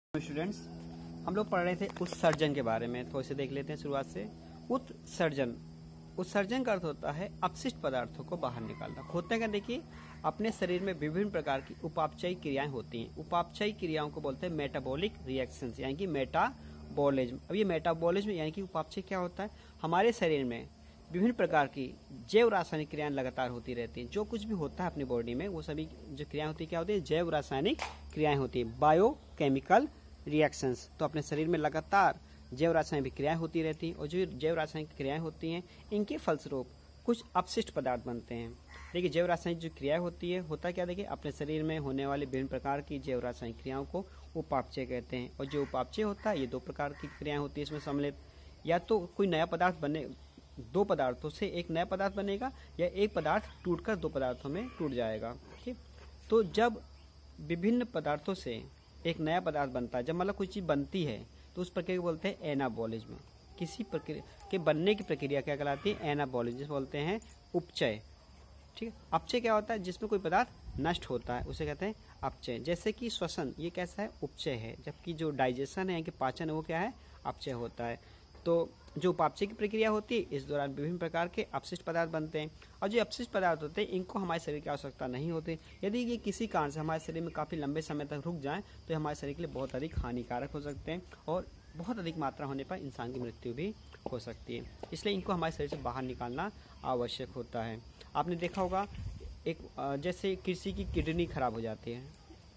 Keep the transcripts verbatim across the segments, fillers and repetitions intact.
Students, हम लोग पढ़ रहे थे उत्सर्जन के बारे में, तो इसे देख लेते हैं शुरुआत से। उत्सर्जन उत्सर्जन का अर्थ होता है अपशिष्ट पदार्थों को बाहर निकालना। होता क्या, देखिए अपने शरीर में विभिन्न प्रकार की उपापचयी क्रियाएं होती हैं। उपापचयी क्रियाओं को बोलते हैं मेटाबॉलिक रिएक्शंस, यानी कि मेटाबॉलिज्म। अब ये मेटाबॉलिज्म यानी कि उपापचय क्या होता है, हमारे शरीर में विभिन्न प्रकार की जैव रासायनिक क्रियाएं लगातार होती रहती हैं। जो कुछ भी होता है अपनी बॉडी में, वो सभी जो क्रियाएं होती है क्या होती है, जैव रासायनिक क्रियाएं होती है, बायोकेमिकल रिएक्शंस। तो अपने शरीर में लगातार जैव रासायनिक क्रियाएं होती रहती हैं, और जो जैव रासायनिक क्रियाएं होती हैं इनके फलस्वरूप कुछ अपशिष्ट पदार्थ बनते हैं। देखिए जैव रासायनिक जो क्रियाएं होती है, होता क्या, देखिए अपने शरीर में होने वाली विभिन्न प्रकार की जैव रासायनिक क्रियाओं को उपापचय कहते हैं। और जो उपापचय होता है, ये दो प्रकार की क्रियाएं होती है इसमें सम्मिलित। या तो कोई नया पदार्थ बने, दो पदार्थों से एक नया पदार्थ बनेगा, या एक पदार्थ टूटकर दो पदार्थों में टूट जाएगा। ठीक, तो जब विभिन्न पदार्थों से एक नया पदार्थ बनता है, जब मतलब कोई चीज़ बनती है, तो उस प्रक्रिया को बोलते हैं एनाबॉलिज्म। किसी प्रक्रिया के बनने की प्रक्रिया क्या कहलाती है, एनाबॉलिज्म, जिसे बोलते हैं उपचय। ठीक है, अपचय क्या होता है, जिसमें कोई पदार्थ नष्ट होता है, उसे कहते हैं अपचय। जैसे कि श्वसन, ये कैसा है, उपचय है। जबकि जो डाइजेशन है, यानी कि पाचन है, वो क्या है, अपचय होता है। तो जो उपापचय की प्रक्रिया होती है, इस दौरान विभिन्न प्रकार के अपशिष्ट पदार्थ बनते हैं। और जो अपशिष्ट पदार्थ होते हैं, इनको हमारे शरीर की आवश्यकता नहीं होती। यदि ये किसी कारण से हमारे शरीर में काफ़ी लंबे समय तक रुक जाएं, तो हमारे शरीर के लिए बहुत अधिक हानिकारक हो सकते हैं, और बहुत अधिक मात्रा होने पर इंसान की मृत्यु भी हो सकती है। इसलिए इनको हमारे शरीर से बाहर निकालना आवश्यक होता है। आपने देखा होगा, एक जैसे किसी की किडनी खराब हो जाती है,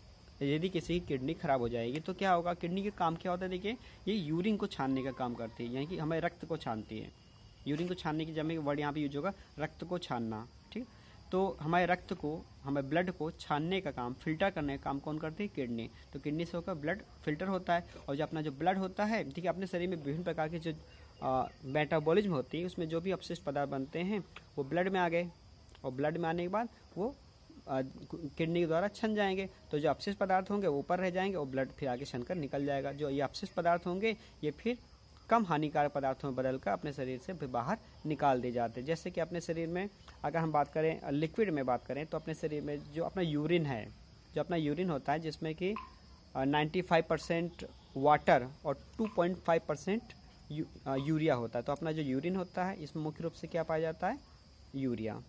यदि किसी की किडनी खराब हो जाएगी तो क्या होगा, किडनी का काम क्या होता है, देखिए ये यूरिन को छानने का काम करती है, यानी कि हमें रक्त को छानती है। यूरिन को छानने की जगह वर्ड यहाँ पे यूज होगा रक्त को छानना। ठीक, तो हमारे रक्त को, हमें ब्लड को छानने का काम, फिल्टर करने का काम कौन करती है, किडनी। तो किडनी से होकर ब्लड फिल्टर होता है, और जो अपना जो ब्लड होता है, ठीक है, अपने शरीर में विभिन्न प्रकार के जो मेटाबॉलिज्म होती है, उसमें जो भी अपशिष्ट पदार्थ बनते हैं वो ब्लड में आ गए, और ब्लड में आने के बाद वो किडनी के द्वारा छन जाएंगे। तो जो अपशिष्ट पदार्थ होंगे वो ऊपर रह जाएंगे, और ब्लड फिर आगे छन कर निकल जाएगा। जो ये अपशिष्ट पदार्थ होंगे, ये फिर कम हानिकारक पदार्थों में बदलकर अपने शरीर से बाहर निकाल दिए जाते हैं। जैसे कि अपने शरीर में अगर हम बात करें, लिक्विड में बात करें, तो अपने शरीर में जो अपना यूरिन है, जो अपना यूरिन होता है, जिसमें कि नाइन्टी फाइव परसेंट वाटर और two point five percent urea होता है। तो अपना जो यूरिन होता है, इसमें मुख्य रूप से क्या पाया जाता है, यूरिया।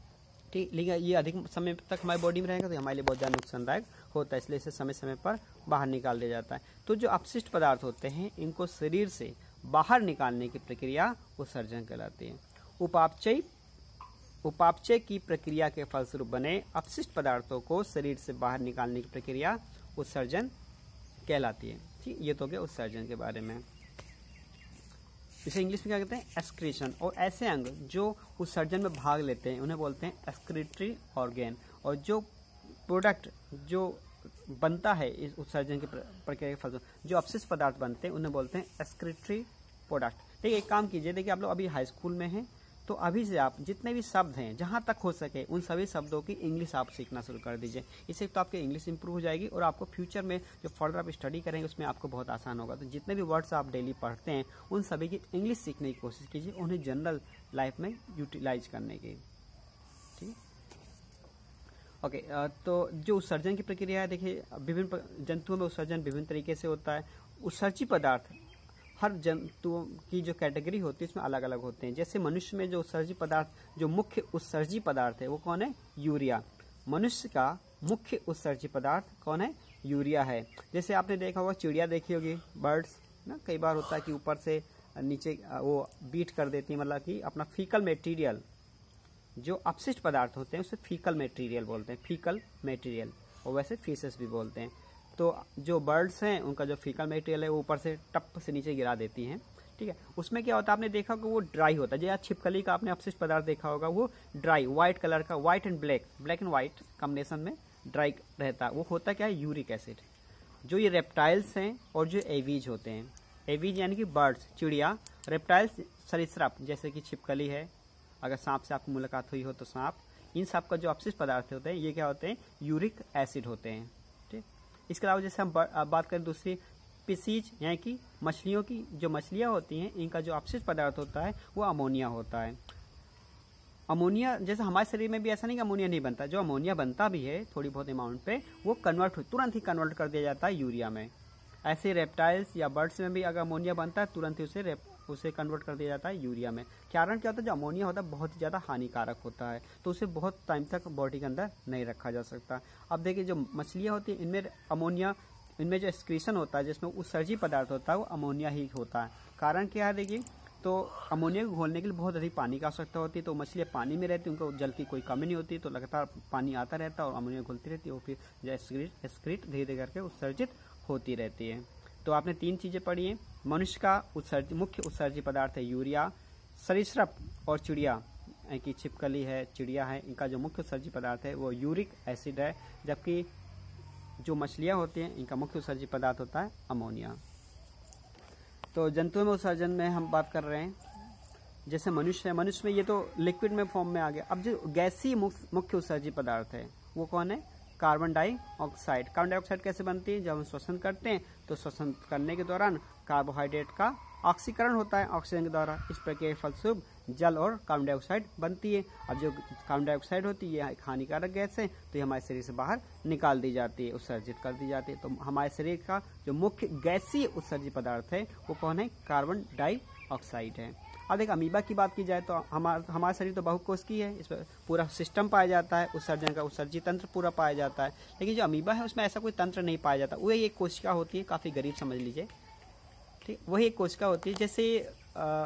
ठीक, लेकिन ये अधिक समय तक हमारी बॉडी में रहेगा तो हमारे लिए बहुत ज़्यादा नुकसानदायक होता है, इसलिए इसे समय समय पर बाहर निकाल दिया जाता है। तो जो अपशिष्ट पदार्थ होते हैं, इनको शरीर से बाहर निकालने की प्रक्रिया उत्सर्जन कहलाती है। उपापचय उपापचय की प्रक्रिया के फलस्वरूप बने अपशिष्ट पदार्थों को शरीर से बाहर निकालने की प्रक्रिया उत्सर्जन कहलाती है। ठीक, ये तो हो गया उत्सर्जन के बारे में। इसे इंग्लिश में क्या कहते हैं, एक्सक्रीशन। और ऐसे अंग जो उत्सर्जन में भाग लेते हैं उन्हें बोलते हैं एक्सक्रीटरी ऑर्गेन। और जो प्रोडक्ट जो बनता है इस उत्सर्जन की प्रक्रिया के फलस्वरूप, जो अपशिष्ट पदार्थ बनते हैं, उन्हें बोलते हैं एक्सक्रीटरी प्रोडक्ट। देखिए एक काम कीजिए, देखिए आप लोग अभी हाई स्कूल में हैं, तो अभी से आप जितने भी शब्द हैं, जहाँ तक हो सके उन सभी शब्दों की इंग्लिश आप सीखना शुरू कर दीजिए। इससे तो आपकी इंग्लिश इंप्रूव हो जाएगी, और आपको फ्यूचर में जो फर्दर आप स्टडी करेंगे उसमें आपको बहुत आसान होगा। तो जितने भी वर्ड्स आप डेली पढ़ते हैं, उन सभी की इंग्लिश सीखने की कोशिश कीजिए, उन्हें जनरल लाइफ में यूटिलाइज करने की। ठीक, ओके। तो जो उत्सर्जन की प्रक्रिया है, देखिए विभिन्न जंतुओं में उत्सर्जन विभिन्न तरीके से होता है। उत्सर्जी पदार्थ हर जंतुओं की जो कैटेगरी होती है इसमें अलग अलग होते हैं। जैसे मनुष्य में जो उत्सर्जी पदार्थ, जो मुख्य उत्सर्जी पदार्थ है, वो कौन है, यूरिया। मनुष्य का मुख्य उत्सर्जी पदार्थ कौन है, यूरिया है। जैसे आपने देखा होगा, चिड़िया देखी होगी, बर्ड्स ना, कई बार होता है कि ऊपर से नीचे वो बीट कर देती है, मतलब कि अपना फीकल मटेरियल, जो अपशिष्ट पदार्थ होते हैं उसे फीकल मटेरियल बोलते हैं, फीकल मटेरियल। और वैसे फिशेस भी बोलते हैं। तो जो बर्ड्स हैं उनका जो फीकल मटेरियल है वो ऊपर से टप से नीचे गिरा देती हैं। ठीक है, उसमें क्या होता है, आपने देखा कि वो ड्राई होता है। जैसे छिपकली का आपने अपशिष्ट पदार्थ देखा होगा, वो ड्राई व्हाइट कलर का, white and black, black and white combination में ड्राई रहता है। वो होता क्या है, यूरिक एसिड। जो ये रेप्टाइल्स हैं और जो एवीज होते हैं, एवीज यानी कि बर्ड्स, चिड़िया, रेप्टाइल्स सरीसृप, जैसे कि छिपकली है, अगर सांप से आपकी मुलाकात हुई हो तो सांप, इन सब का जो अपशिष्ट पदार्थ होते हैं ये क्या होते हैं, यूरिक एसिड होते हैं। ठीक, इसके अलावा जैसे हम बात करें दूसरी स्पीसीज, यानी कि मछलियों की, जो मछलियां होती हैं इनका जो अपशिष्ट पदार्थ होता है वो अमोनिया होता है। अमोनिया, जैसे हमारे शरीर में भी ऐसा नहीं कि अमोनिया नहीं बनता, जो अमोनिया बनता भी है थोड़ी बहुत अमाउंट पे, वो कन्वर्ट तुरंत ही कन्वर्ट कर दिया जाता है यूरिया में। ऐसे रेप्टाइल्स या बर्ड्स में भी अगर अमोनिया बनता है तुरंत ही उसे उसे कन्वर्ट कर दिया जाता है यूरिया में। कारण क्या होता है, जो अमोनिया होता है बहुत ही ज़्यादा हानिकारक होता है, तो उसे बहुत टाइम तक बॉडी के अंदर नहीं रखा जा सकता। अब देखिए जो मछलियाँ होती हैं इनमें अमोनिया, इनमें जो एक्सक्रीशन होता है जिसमें उत्सर्जी पदार्थ होता है वो अमोनिया ही होता है। कारण क्या है, देखिए तो अमोनिया को घोलने के लिए बहुत अधिक पानी की आवश्यकता होती है, तो मछलियाँ पानी में रहती है, उनको जल की कोई कमी नहीं होती, तो लगातार पानी आता रहता है और अमोनिया घुलती रहती है, वो फिर जो एक्सक्रीट एक्सक्रीट धीरे धीरे करके उत्सर्जित होती रहती है। तो आपने तीन चीज़ें पढ़ी हैं। मनुष्य का उत्सर्ज मुख्य उत्सर्जी पदार्थ है यूरिया, सरीसृप और चिड़िया की छिपकली है, चिड़िया है, इनका जो मुख्य उत्सर्जी पदार्थ है वो यूरिक एसिड है, जबकि जो मछलियाँ होती हैं इनका मुख्य उत्सर्जी पदार्थ होता है अमोनिया। तो जंतुओं में उत्सर्जन में हम बात कर रहे हैं, जैसे मनुष्य है, मनुष्य में ये तो लिक्विड में फॉर्म में आ गया। अब जो गैसीय मुख्य उत्सर्जी पदार्थ है वो कौन है, कार्बन डाइऑक्साइड। कार्बन डाइऑक्साइड कैसे बनती है, जब हम श्वसन करते हैं तो श्वसन करने के दौरान कार्बोहाइड्रेट का ऑक्सीकरण होता है ऑक्सीजन के द्वारा, इस प्रक्रिया के फलस्वरूप जल और कार्बन डाइऑक्साइड बनती है। अब जो कार्बन डाइऑक्साइड होती है यह एक हानिकारक गैस है, तो ये हमारे शरीर से बाहर निकाल दी जाती है, उत्सर्जित कर दी जाती है। तो हमारे शरीर का जो मुख्य गैसीय उत्सर्जी पदार्थ है वो कौन है, कार्बन डाइऑक्साइड है। अब एक अमीबा की बात की जाए तो हमारा हमारा शरीर तो बहुकोशिकीय है, इस पर पूरा सिस्टम पाया जाता है, उत्सर्जन का उत्सर्जी तंत्र पूरा पाया जाता है। लेकिन जो अमीबा है उसमें ऐसा कोई तंत्र नहीं पाया जाता, वही एक कोशिका होती है, काफ़ी गरीब समझ लीजिए, ठीक, वही एक कोशिका होती है। जैसे आ,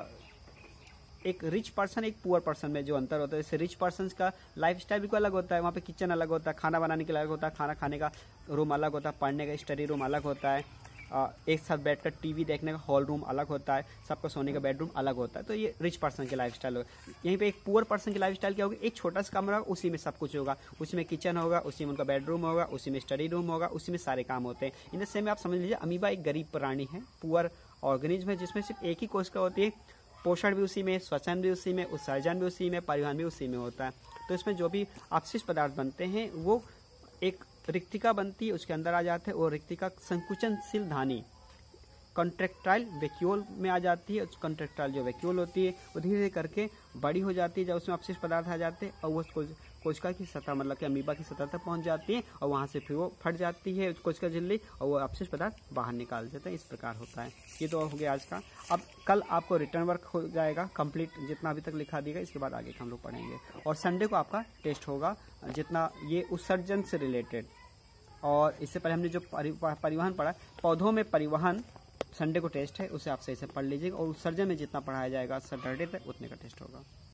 एक रिच पर्सन एक पुअर पर्सन में जो अंतर होता है, जैसे रिच पर्सन का लाइफ स्टाइल बिल्कुल अलग होता है, वहाँ पे किचन अलग होता है, खाना बनाने के लिए अलग होता है, खाना खाने का रूम अलग होता है, पढ़ने का स्टडी रूम अलग होता है, एक साथ बैठकर टीवी देखने का हॉल रूम अलग होता है, सबका सोने का बेडरूम अलग होता है। तो ये रिच पर्सन की लाइफस्टाइल होगा। यहीं पे एक पुअर पर्सन की लाइफस्टाइल क्या होगी, एक छोटा सा कमरा होगा, उसी में सब कुछ होगा, उसी में किचन होगा, उसी में उनका बेडरूम होगा, उसी में स्टडी रूम होगा, उसी में सारे काम होते हैं। इन द सेम आप समझ लीजिए अमीबा एक गरीब प्राणी है, पुअर ऑर्गेनिज्म है, जिसमें सिर्फ एक ही कोशिका होती है, पोषण भी उसी में, श्वसन भी उसी में, उत्सर्जन भी उसी में, परिवहन भी उसी में होता है। तो इसमें जो भी अपशिष्ट पदार्थ बनते हैं वो एक रिक्तिका बनती है, उसके अंदर आ जाते हैं, और रिक्तिका संकुचनशील धानी कॉन्ट्रेक्टाइल वैक्यूल में आ जाती है। कॉन्ट्रेक्टाइल जो वैक्यूल होती है वो धीरे धीरे करके बड़ी हो जाती है, जब उसमें अपशिष्ट पदार्थ आ जाते हैं और वो कोशिका की सतह मतलब कि अमीबा की सतह तक पहुंच जाती है, और वहां से फिर वो फट जाती है कोशिका झिल्ली, और वो अपशिष्ट पदार्थ बाहर निकाल देते हैं। इस प्रकार होता है। ये तो हो गया आज का। अब कल आपको रिटर्न वर्क हो जाएगा कंप्लीट, जितना अभी तक लिखा दिएगा, इसके बाद आगे हम लोग पढ़ेंगे। और संडे को आपका टेस्ट होगा, जितना ये उत्सर्जन से रिलेटेड। और इससे पहले हमने जो परिवहन पढ़ा, पौधों में परिवहन, संडे को टेस्ट है, उसे आप सही से पढ़ लीजिएगा। और उत्सर्जन में जितना पढ़ाया जाएगा सैटरडे तक उतने का टेस्ट होगा।